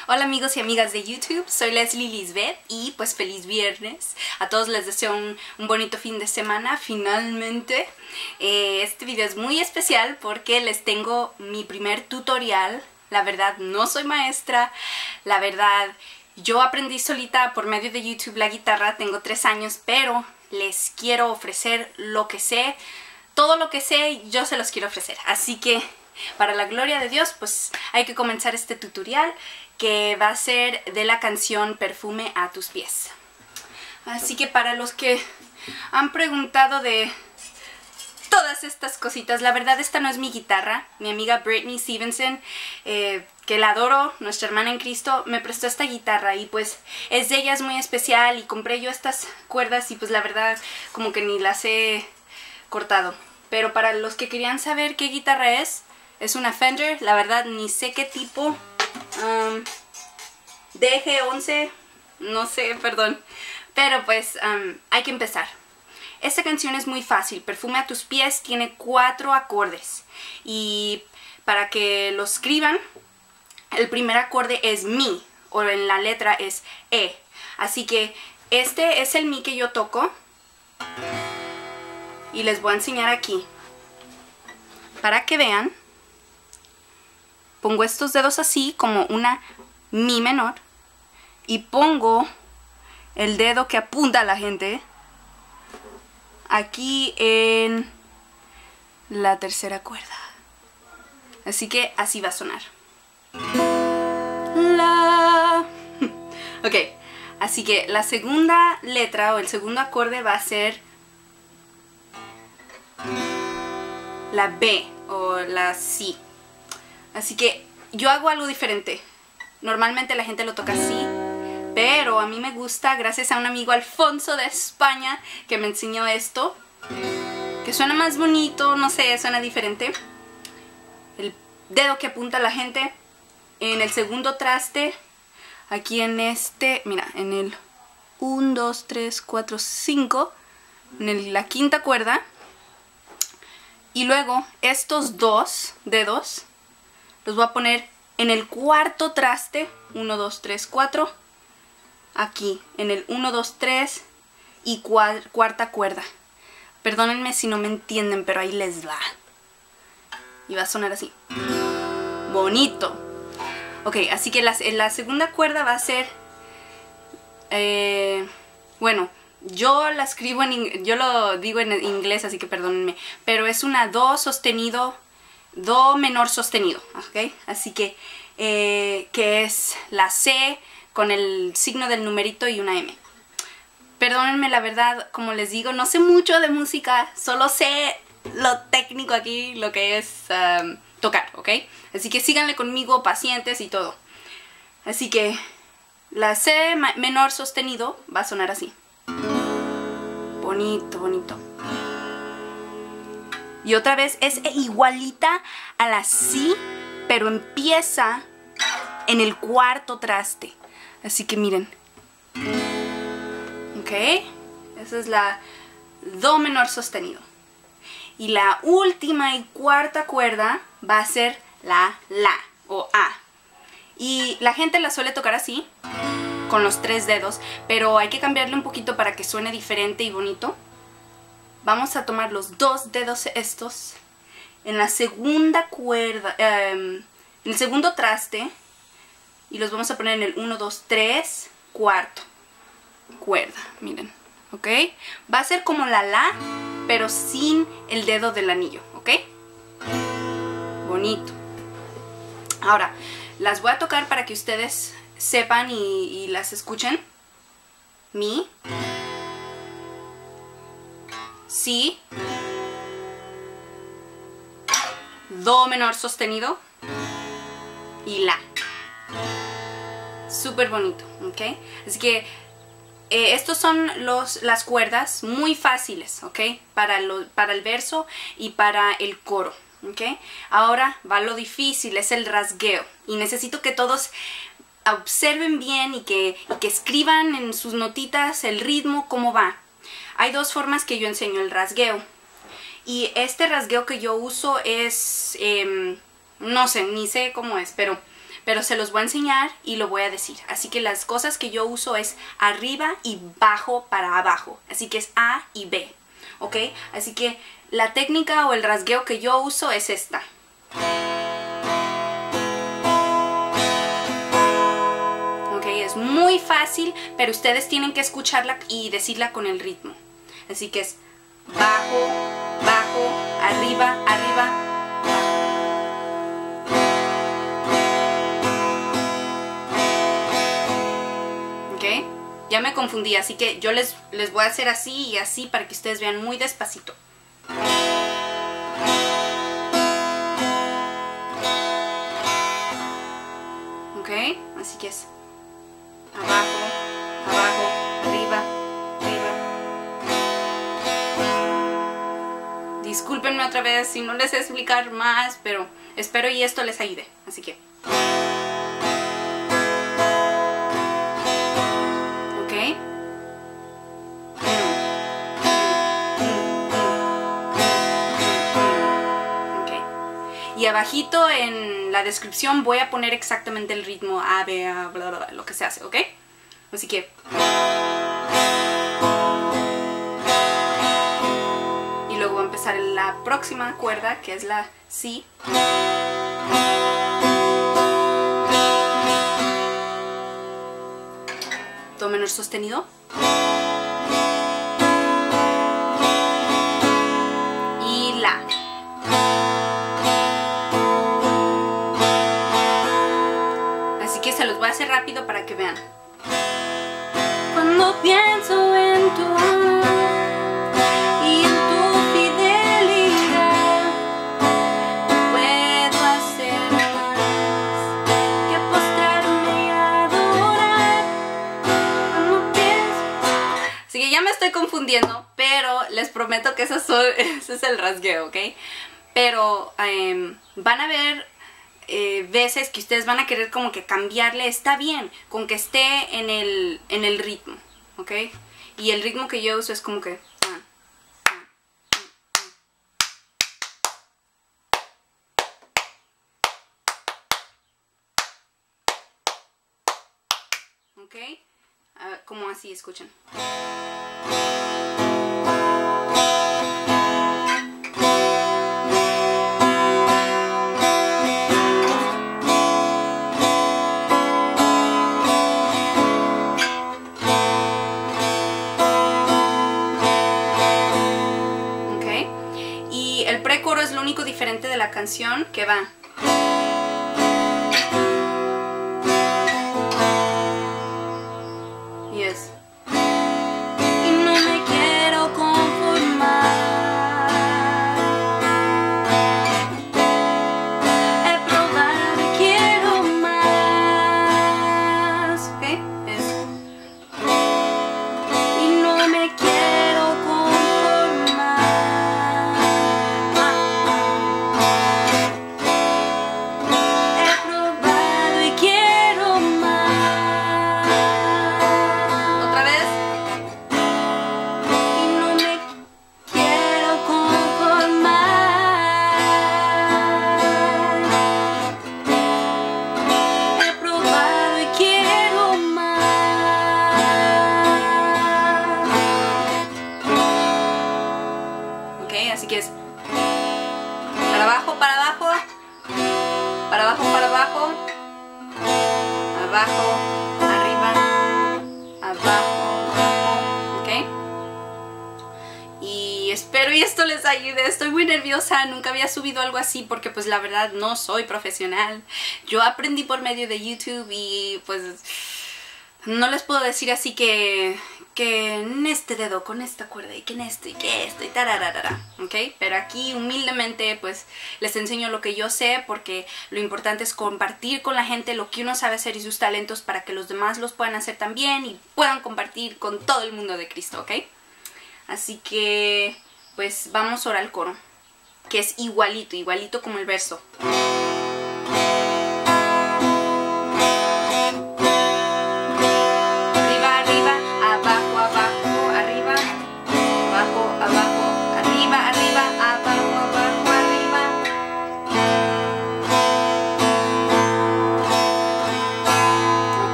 Hola amigos y amigas de YouTube, soy Leslie Lisbeth y pues feliz viernes. A todos les deseo un bonito fin de semana, finalmente. Este video es muy especial porque les tengo mi primer tutorial. La verdad no soy maestra, la verdad yo aprendí solita por medio de YouTube la guitarra, tengo 3 años, pero les quiero ofrecer lo que sé. Todo lo que sé yo se los quiero ofrecer, así que para la gloria de Dios pues hay que comenzar este tutorial que va a ser de la canción Perfume a tus pies. Así que para los que han preguntado de todas estas cositas, la verdad esta no es mi guitarra. Mi amiga Britney Stevenson, que la adoro, nuestra hermana en Cristo, me prestó esta guitarra y pues es de ella, es muy especial, y compré yo estas cuerdas y pues la verdad como que ni las he cortado. Pero para los que querían saber qué guitarra es una Fender, la verdad ni sé qué tipo, DG11, no sé, perdón. Pero pues hay que empezar. Esta canción es muy fácil, Perfume a tus pies tiene 4 acordes. Y para que lo escriban, el primer acorde es Mi, o en la letra es E. Así que este es el Mi que yo toco. Y les voy a enseñar aquí. Para que vean, pongo estos dedos así como una Mi menor. Y pongo el dedo que apunta a la gente aquí en la tercera cuerda. Así que así va a sonar. La. Ok, así que la segunda letra o el segundo acorde va a ser la B o la Si. Así que yo hago algo diferente. Normalmente la gente lo toca así, pero a mí me gusta, gracias a un amigo Alfonso de España que me enseñó esto, que suena más bonito, no sé, suena diferente. El dedo que apunta a la gente en el segundo traste, aquí en este, mira, en el 1, 2, 3, 4, 5, en la quinta cuerda. Y luego estos 2 dedos los voy a poner en el cuarto traste, 1, 2, 3, 4, aquí, en el 1, 2, 3 y cuarta cuerda. Perdónenme si no me entienden, pero ahí les va. Y va a sonar así. Bonito. Ok, así que la segunda cuerda va a ser, bueno, yo la escribo yo lo digo en inglés, así que perdónenme, pero es una Do sostenido, Do menor sostenido, ¿ok? Así que es la C con el signo del numerito y una M. Perdónenme, la verdad, como les digo, no sé mucho de música, solo sé lo técnico aquí, lo que es tocar, ¿ok? Así que síganle conmigo, pacientes y todo. Así que la C menor sostenido va a sonar así. Bonito, bonito. Y otra vez es igualita a la Si, pero empieza en el cuarto traste. Así que miren. Ok, esa es la Do menor sostenido. Y la última y cuarta cuerda va a ser la o A. Y la gente la suele tocar así, con los 3 dedos, pero hay que cambiarle un poquito para que suene diferente y bonito. Vamos a tomar los 2 dedos estos en la segunda cuerda, en el segundo traste, y los vamos a poner en el 1, 2, 3, cuarto cuerda, miren, ¿ok? Va a ser como la, pero sin el dedo del anillo, ¿ok? Bonito. Ahora, las voy a tocar para que ustedes sepan y las escuchen. Mi, Si, Do menor sostenido y La. Súper bonito, ¿ok? Así que estos son las cuerdas muy fáciles, ¿ok? Para el verso y para el coro, ¿ok? Ahora va lo difícil, es el rasgueo. Y necesito que todos observen bien y que escriban en sus notitas el ritmo, cómo va. Hay 2 formas que yo enseño el rasgueo. Y este rasgueo que yo uso es, no sé, ni sé cómo es, pero pero se los voy a enseñar y lo voy a decir. Así que las cosas que yo uso es arriba y bajo para abajo. Así que es A y B, ¿ok? Así que la técnica o el rasgueo que yo uso es esta. Ok, es muy fácil, pero ustedes tienen que escucharla y decirla con el ritmo. Así que es bajo, bajo, arriba, arriba, bajo. Ok, ya me confundí, así que yo les voy a hacer así y así para que ustedes vean muy despacito. Ok, así que es abajo, abajo, arriba, arriba. Discúlpenme otra vez si no les sé explicar más, pero espero y esto les ayude. Así que... ok. Ok. Y abajito en la descripción voy a poner exactamente el ritmo A, B, A, bla, bla, bla, lo que se hace, ¿ok? Así que... y luego voy a empezar la próxima cuerda, que es la Si. Do menor sostenido. Y La. Así que se los voy a hacer rápido para que vean. Cuando pienso en tu amor y en tu fidelidad, no puedo hacer más que postrarme y adorar. Cuando pienso... Así que ya me estoy confundiendo, pero les prometo que ese es el rasgueo, ¿ok? Pero van a ver veces que ustedes van a querer como que cambiarle. Está bien con que esté en el ritmo, ¿ok? Y el ritmo que yo uso es como que... ¿ok? Como así, escuchen. El precoro es lo único diferente de la canción, que va. Y es. Y no me quiero conformar. He probado y quiero más. ¿Ok? Es. Y no me quiero conformar. Así que es para abajo, para abajo, para abajo, para abajo, abajo, arriba, abajo, abajo, ¿ok? Y espero y esto les ayude. Estoy muy nerviosa, nunca había subido algo así porque pues la verdad no soy profesional. Yo aprendí por medio de YouTube y pues no les puedo decir así que en este dedo con esta cuerda y que en esto y que esto y tararara, ¿ok? Pero aquí humildemente pues les enseño lo que yo sé, porque lo importante es compartir con la gente lo que uno sabe hacer y sus talentos para que los demás los puedan hacer también y puedan compartir con todo el mundo de Cristo, ¿ok? Así que pues vamos ahora al coro, que es igualito, igualito como el verso.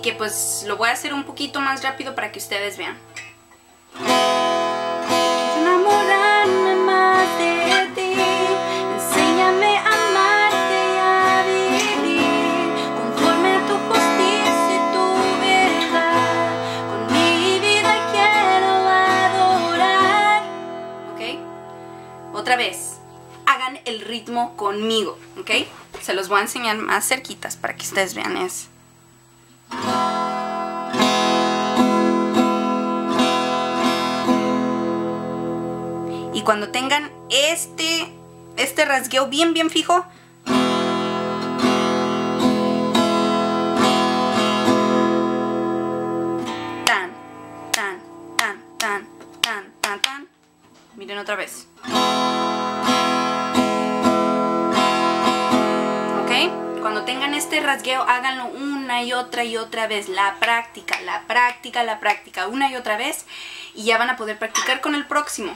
que pues lo voy a hacer un poquito más rápido para que ustedes vean. Enamorarme más de ti, enséñame a amarte y a vivir conforme a tu justicia y tu verdad. Con mi vida quiero adorar. ¿Ok? Otra vez, hagan el ritmo conmigo, ¿ok? Se los voy a enseñar más cerquitas para que ustedes vean eso. Y cuando tengan este rasgueo bien fijo, tan, tan, tan, tan, tan, tan, tan. Miren otra vez. ¿Ok? Cuando tengan este rasgueo, háganlo una y otra vez. La práctica, una y otra vez. Y ya van a poder practicar con el próximo.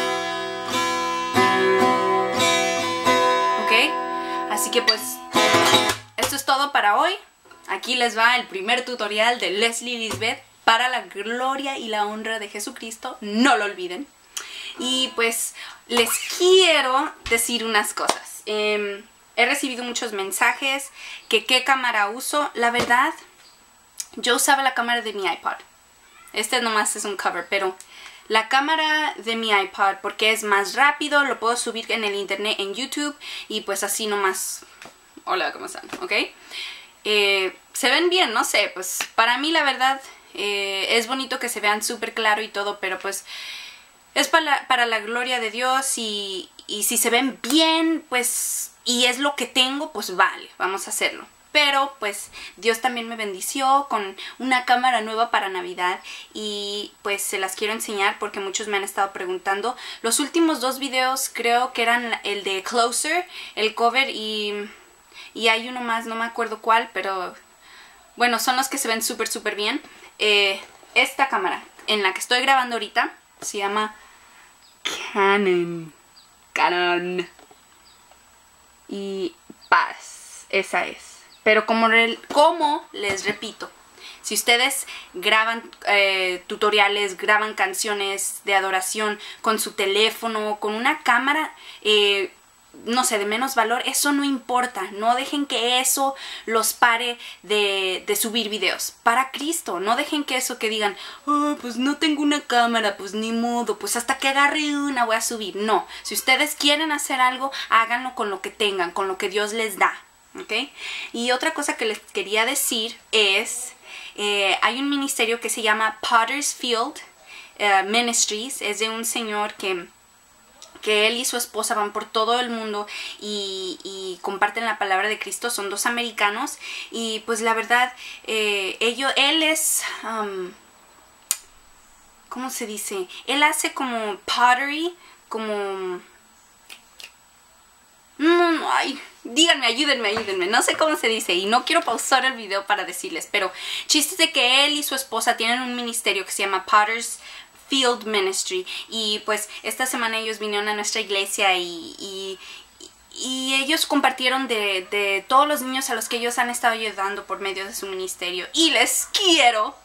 ¿Ok? Así que pues, esto es todo para hoy. Aquí les va el primer tutorial de Leslie Lisbeth para la gloria y la honra de Jesucristo. No lo olviden. Y pues, les quiero decir unas cosas. He recibido muchos mensajes que qué cámara uso. La verdad, yo usaba la cámara de mi iPod. Este nomás es un cover, pero la cámara de mi iPod, porque es más rápido, lo puedo subir en el internet, en YouTube, y pues así nomás. Hola, ¿cómo están? ¿Ok? Se ven bien, no sé, pues para mí la verdad es bonito que se vean súper claro y todo, pero pues es para la gloria de Dios y si se ven bien, pues, y es lo que tengo, pues vale, vamos a hacerlo. Pero pues Dios también me bendició con una cámara nueva para Navidad y pues se las quiero enseñar porque muchos me han estado preguntando. Los últimos 2 videos creo que eran el de Closer, el cover, y hay uno más, no me acuerdo cuál, pero bueno, son los que se ven súper bien. Esta cámara en la que estoy grabando ahorita se llama Canon. Y paz, esa es. Pero como les repito, si ustedes graban tutoriales, graban canciones de adoración con su teléfono, con una cámara, no sé, de menos valor, eso no importa. No dejen que eso los pare de subir videos para Cristo. No dejen que eso que digan, oh, pues no tengo una cámara, pues ni modo, pues hasta que agarre una voy a subir. No, si ustedes quieren hacer algo, háganlo con lo que tengan, con lo que Dios les da. ¿Ok? Y otra cosa que les quería decir es, hay un ministerio que se llama Potter's Field Ministries. Es de un señor que él y su esposa van por todo el mundo y comparten la palabra de Cristo. Son 2 americanos y pues la verdad, él es, ¿cómo se dice? Él hace como pottery, como... ay, díganme, ayúdenme, no sé cómo se dice y no quiero pausar el video para decirles, pero chiste de que él y su esposa tienen un ministerio que se llama Potter's Field Ministry y pues esta semana ellos vinieron a nuestra iglesia y ellos compartieron de todos los niños a los que ellos han estado ayudando por medio de su ministerio y les quiero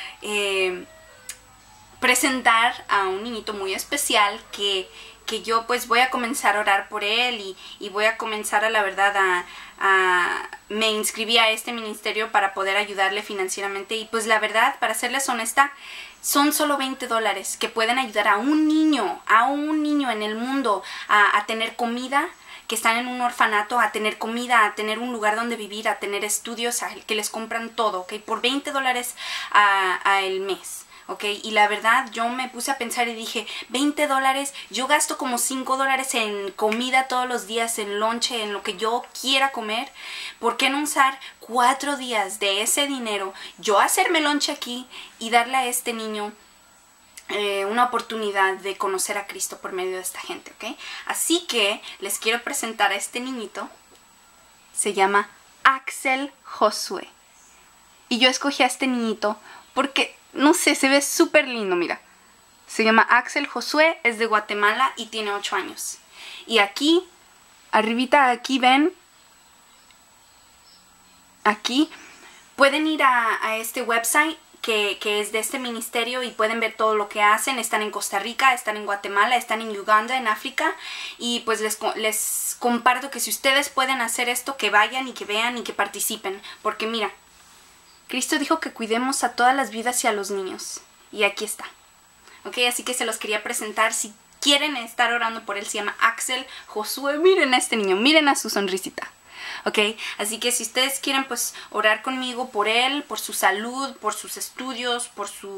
presentar a un niñito muy especial que yo pues voy a comenzar a orar por él y voy a comenzar a la verdad me inscribí a este ministerio para poder ayudarle financieramente y pues la verdad, para serles honesta, son solo $20 que pueden ayudar a un niño en el mundo a tener comida, que están en un orfanato, a tener comida, a tener un lugar donde vivir, a tener estudios, que les compran todo, ¿ok? Por $20 al mes. ¿Ok? Y la verdad yo me puse a pensar y dije, $20, yo gasto como $5 en comida todos los días, en lonche, en lo que yo quiera comer. ¿Por qué no usar 4 días de ese dinero, yo hacerme lonche aquí y darle a este niño una oportunidad de conocer a Cristo por medio de esta gente? ¿Ok? Así que les quiero presentar a este niñito. Se llama Axel Josué. Y yo escogí a este niñito porque... no sé, se ve súper lindo, mira. Se llama Axel Josué, es de Guatemala y tiene 8 años. Y aquí, arribita, aquí ven, aquí Pueden ir a este website que es de este ministerio y pueden ver todo lo que hacen. Están en Costa Rica, están en Guatemala, están en Uganda, en África. Y pues les comparto que si ustedes pueden hacer esto, que vayan y que vean y que participen. Porque mira, Cristo dijo que cuidemos a todas las vidas y a los niños. Y aquí está. ¿Ok? Así que se los quería presentar. Si quieren estar orando por él, se llama Axel Josué. Miren a este niño, miren a su sonrisita. ¿Ok? Así que si ustedes quieren pues orar conmigo por él, por su salud, por sus estudios,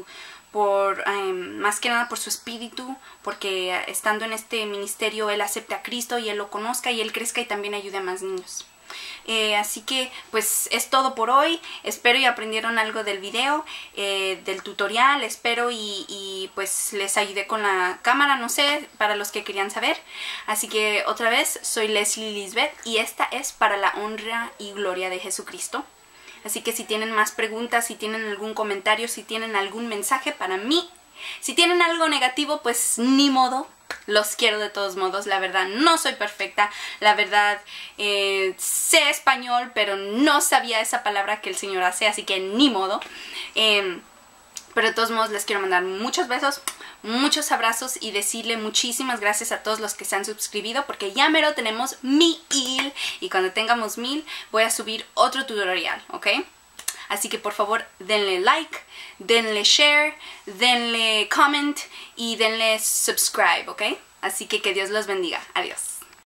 más que nada por su espíritu, porque estando en este ministerio él acepte a Cristo y él lo conozca y él crezca y también ayude a más niños. Así que pues es todo por hoy. Espero y aprendieron algo del video, del tutorial. Espero y pues les ayudé con la cámara, no sé, para los que querían saber. Así que otra vez, soy Leslie Lisbeth y esta es para la honra y gloria de Jesucristo. Así que si tienen más preguntas, si tienen algún comentario, si tienen algún mensaje para mí, si tienen algo negativo, pues ni modo. Los quiero de todos modos, la verdad no soy perfecta, la verdad sé español, pero no sabía esa palabra que el Señor hace, así que ni modo. Pero de todos modos les quiero mandar muchos besos, muchos abrazos y decirle muchísimas gracias a todos los que se han suscribido, porque ya mero tenemos 1000 y cuando tengamos 1000 voy a subir otro tutorial, ¿ok? Así que por favor denle like, denle share, denle comment y denle subscribe, ¿ok? Así que Dios los bendiga. Adiós.